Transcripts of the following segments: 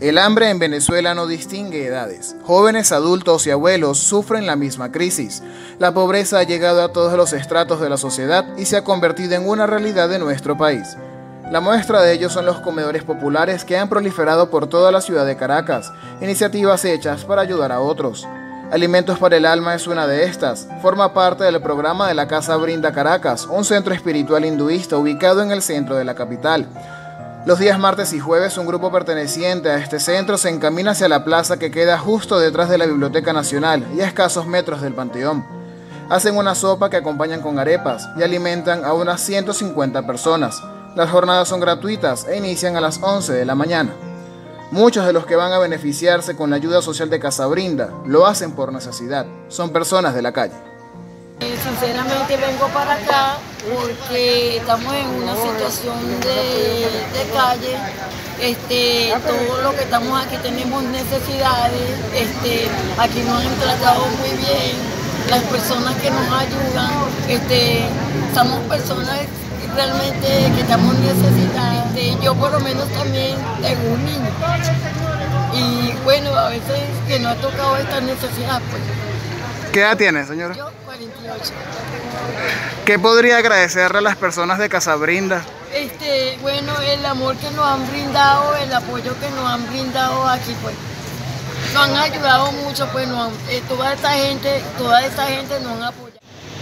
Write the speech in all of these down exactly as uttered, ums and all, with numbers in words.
El hambre en Venezuela no distingue edades. Jóvenes, adultos y abuelos sufren la misma crisis. La pobreza ha llegado a todos los estratos de la sociedad y se ha convertido en una realidad de nuestro país. La muestra de ello son los comedores populares que han proliferado por toda la ciudad de Caracas, iniciativas hechas para ayudar a otros. Alimentos para el Alma es una de estas. Forma parte del programa de la Casa Brinda Caracas, un centro espiritual hinduista ubicado en el centro de la capital. Los días martes y jueves, un grupo perteneciente a este centro se encamina hacia la plaza que queda justo detrás de la Biblioteca Nacional y a escasos metros del Panteón. Hacen una sopa que acompañan con arepas y alimentan a unas ciento cincuenta personas. Las jornadas son gratuitas e inician a las once de la mañana. Muchos de los que van a beneficiarse con la ayuda social de Casa Brinda lo hacen por necesidad. Son personas de la calle. Sinceramente vengo para acá porque estamos en una situación de, de calle. Este, todo lo que estamos aquí tenemos necesidades. Este, aquí nos han tratado muy bien. Las personas que nos ayudan, este, somos personas realmente que estamos necesitadas. Este, yo por lo menos también tengo un niño. Y bueno, a veces que no ha tocado esta necesidad, pues. ¿Qué edad tiene, señora? Yo, cuarenta y ocho. ¿Qué podría agradecerle a las personas de Casa Brinda? Este, bueno, el amor que nos han brindado, el apoyo que nos han brindado aquí, pues. Nos han ayudado mucho, pues, nos han, eh, toda esta gente, toda esta gente nos han apoyado.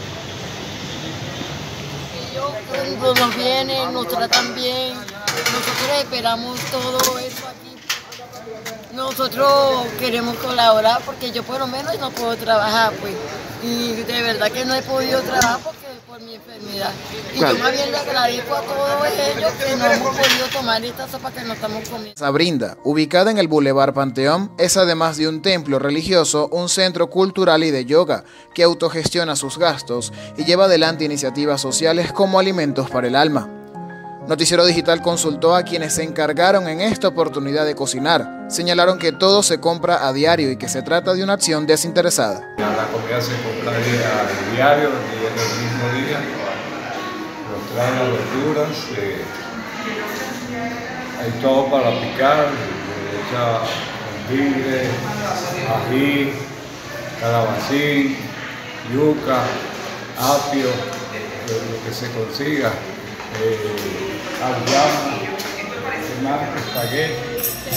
Ellos cuando nos vienen, nos tratan bien, nosotros esperamos todo eso aquí. Nosotros queremos colaborar porque yo por lo menos no puedo trabajar, pues, y de verdad que no he podido trabajar porque por mi enfermedad. Y claro, yo más bien le agradezco a todos ellos que no hemos podido tomar esta sopa que no estamos comiendo. Casa Brinda, ubicada en el Boulevard Panteón, es además de un templo religioso, un centro cultural y de yoga que autogestiona sus gastos y lleva adelante iniciativas sociales como Alimentos para el Alma. Noticiero Digital consultó a quienes se encargaron en esta oportunidad de cocinar. Señalaron que todo se compra a diario y que se trata de una acción desinteresada. La comida se compra a diario, el mismo día. Nos traen las verduras, eh, hay todo para picar, se echa jengibre, ají, calabacín, yuca, apio, lo que se consiga. Eh, auyama, espagueti.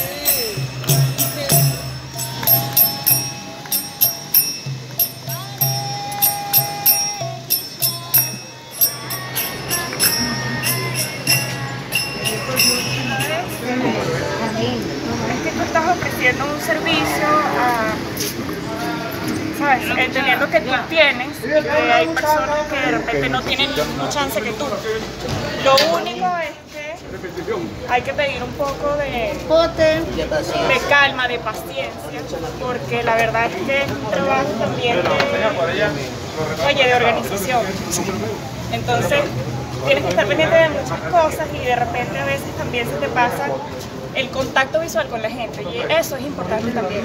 Es que tú estás ofreciendo un servicio a, ¿sabes? Entendiendo que tú tienes y que hay personas que de repente no tienen mucha chance que tú. Lo único es que hay que pedir un poco de, de calma, de paciencia, porque la verdad es que es un trabajo también de, oye, de organización. Entonces, tienes que estar pendiente de muchas cosas y de repente a veces también se te pasa el contacto visual con la gente y eso es importante también.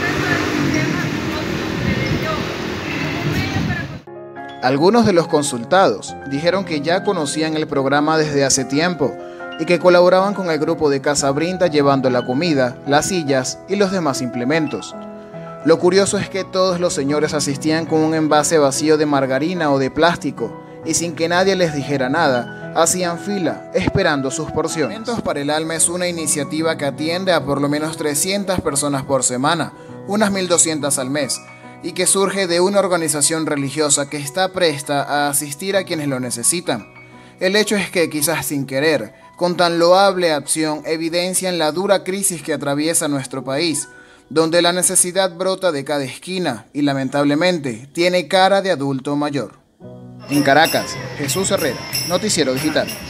Algunos de los consultados dijeron que ya conocían el programa desde hace tiempo y que colaboraban con el grupo de Casa Brinda llevando la comida, las sillas y los demás implementos. Lo curioso es que todos los señores asistían con un envase vacío de margarina o de plástico y sin que nadie les dijera nada, hacían fila esperando sus porciones. Alimentos para el Alma es una iniciativa que atiende a por lo menos trescientas personas por semana, unas mil doscientas al mes, y que surge de una organización religiosa que está presta a asistir a quienes lo necesitan. El hecho es que, quizás sin querer, con tan loable acción evidencian la dura crisis que atraviesa nuestro país, donde la necesidad brota de cada esquina y lamentablemente tiene cara de adulto mayor. En Caracas, Jesús Herrera, Noticiero Digital.